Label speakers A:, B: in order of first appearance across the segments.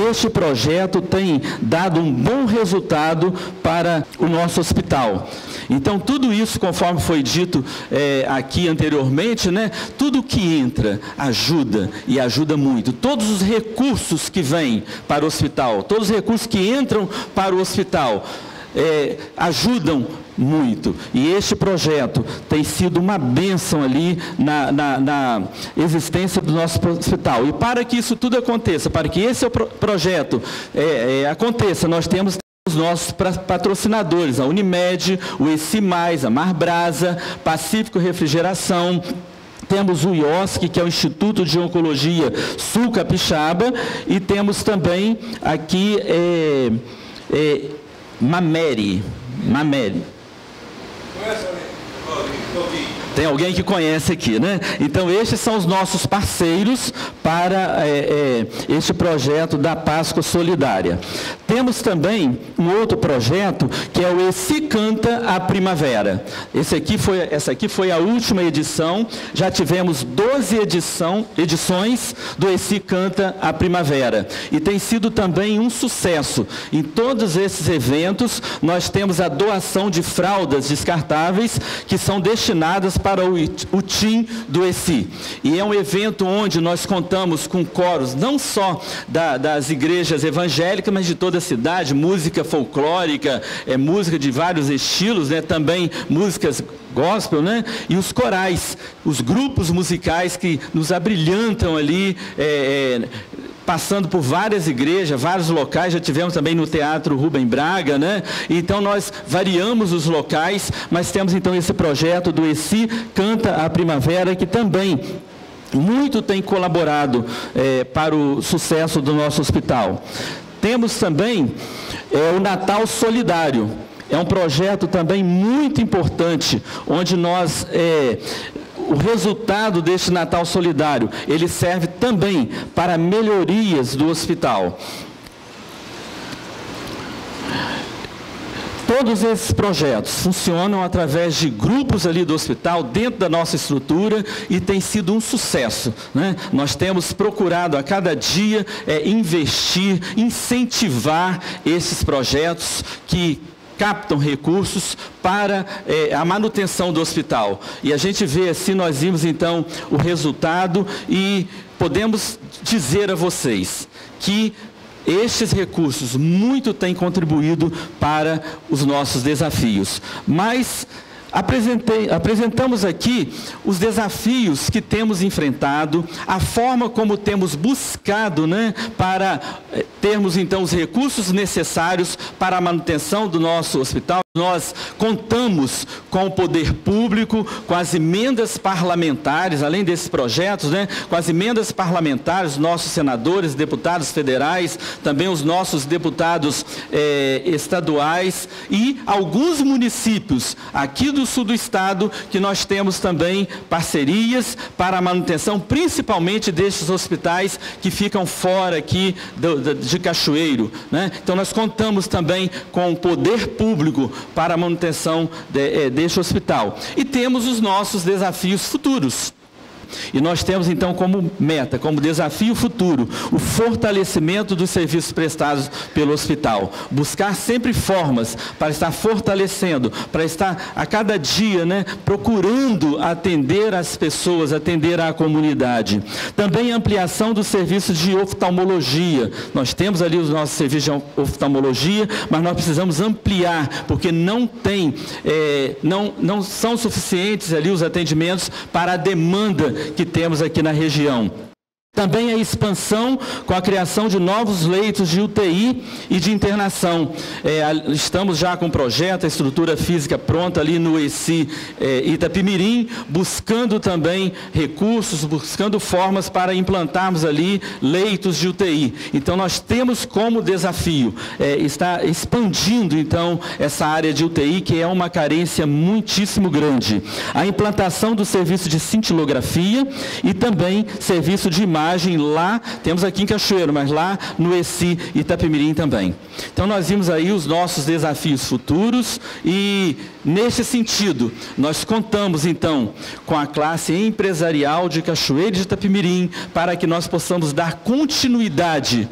A: este projeto tem dado um bom resultado para o nosso hospital. Então, tudo isso, conforme foi dito aqui anteriormente, né, tudo que entra ajuda, e ajuda muito. Todos os recursos que vêm para o hospital, todos os recursos que entram para o hospital, ajudam muito. E este projeto tem sido uma bênção ali na existência do nosso hospital. E para que isso tudo aconteça, para que esse projeto aconteça, nós temos os nossos patrocinadores, a Unimed, o ESI+, a Marbrasa, Pacífico Refrigeração. Temos o IOSC, que é o Instituto de Oncologia Sul Capixaba, e temos também aqui Mamere. Tem alguém que conhece aqui, né? Então, estes são os nossos parceiros para este projeto da Páscoa Solidária. Temos também um outro projeto, que é o ESI Canta a Primavera. Essa aqui foi a última edição, já tivemos 12 edições do ESI Canta a Primavera. E tem sido também um sucesso. Em todos esses eventos, nós temos a doação de fraldas descartáveis, que são destinadas para o TIM do ESI. E é um evento onde nós contamos com coros, não só das igrejas evangélicas, mas de toda a cidade, música folclórica, música de vários estilos, né, também músicas gospel, né, e os corais, os grupos musicais que nos abrilhantam ali, passando por várias igrejas, vários locais, já tivemos também no Teatro Rubem Braga, né? Então nós variamos os locais, mas temos então esse projeto do ESI Canta a Primavera, que também muito tem colaborado para o sucesso do nosso hospital. Temos também o Natal Solidário. É um projeto também muito importante, onde nós... o resultado deste Natal Solidário, ele serve também para melhorias do hospital. Todos esses projetos funcionam através de grupos ali do hospital, dentro da nossa estrutura, e tem sido um sucesso, né? Nós temos procurado a cada dia investir, incentivar esses projetos que captam recursos para a manutenção do hospital. E a gente vê assim, nós vimos então o resultado, e podemos dizer a vocês que estes recursos muito têm contribuído para os nossos desafios. Mas apresentamos aqui os desafios que temos enfrentado, a forma como temos buscado, né, para termos então os recursos necessários para a manutenção do nosso hospital. Nós contamos com o poder público, com as emendas parlamentares, além desses projetos, né, com as emendas parlamentares, nossos senadores, deputados federais, também os nossos deputados estaduais e alguns municípios aqui do sul do estado, que nós temos também parcerias para a manutenção, principalmente destes hospitais que ficam fora aqui de Cachoeiro, né? Então nós contamos também com o poder público para a manutenção deste hospital. E temos os nossos desafios futuros. E nós temos então como meta, como desafio futuro, o fortalecimento dos serviços prestados pelo hospital. Buscar sempre formas para estar fortalecendo, para estar a cada dia, né, procurando atender as pessoas, atender a comunidade. Também a ampliação dos serviços de oftalmologia. Nós temos ali os nossos serviços de oftalmologia, mas nós precisamos ampliar, porque não são suficientes ali os atendimentos para a demanda que temos aqui na região. Também a expansão com a criação de novos leitos de UTI e de internação. Estamos já com o projeto, a estrutura física pronta ali no ESI Itapimirim, buscando também recursos, buscando formas para implantarmos ali leitos de UTI. Então nós temos como desafio estar expandindo então essa área de UTI, que é uma carência muitíssimo grande. A implantação do serviço de cintilografia e também serviço de imagem lá, temos aqui em Cachoeiro, mas lá no ESI Itapimirim também. Então nós vimos aí os nossos desafios futuros e nesse sentido nós contamos então com a classe empresarial de Cachoeiro de Itapimirim para que nós possamos dar continuidade,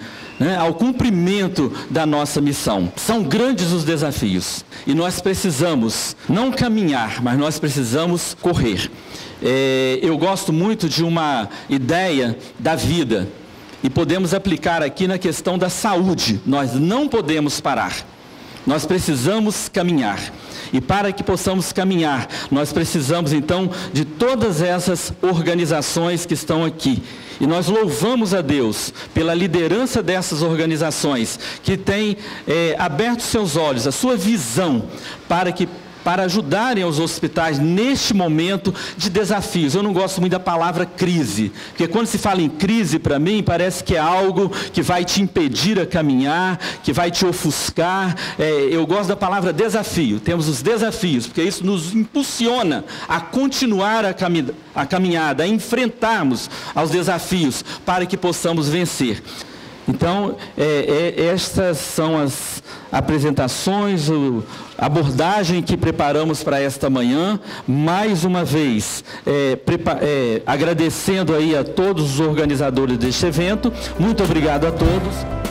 A: né, ao cumprimento da nossa missão. São grandes os desafios e nós precisamos não caminhar, mas nós precisamos correr. Eu gosto muito de uma ideia da vida e podemos aplicar aqui na questão da saúde. Nós não podemos parar, nós precisamos caminhar. E para que possamos caminhar, nós precisamos então de todas essas organizações que estão aqui. E nós louvamos a Deus pela liderança dessas organizações, que têm aberto seus olhos, a sua visão, para ajudarem os hospitais neste momento de desafios. Eu não gosto muito da palavra crise, porque quando se fala em crise, para mim, parece que é algo que vai te impedir a caminhar, que vai te ofuscar. Eu gosto da palavra desafio. Temos os desafios, porque isso nos impulsiona a continuar a caminhada, a enfrentarmos aos desafios, para que possamos vencer. Então, estas são as apresentações, a abordagem que preparamos para esta manhã. Mais uma vez, agradecendo aí a todos os organizadores deste evento. Muito obrigado a todos.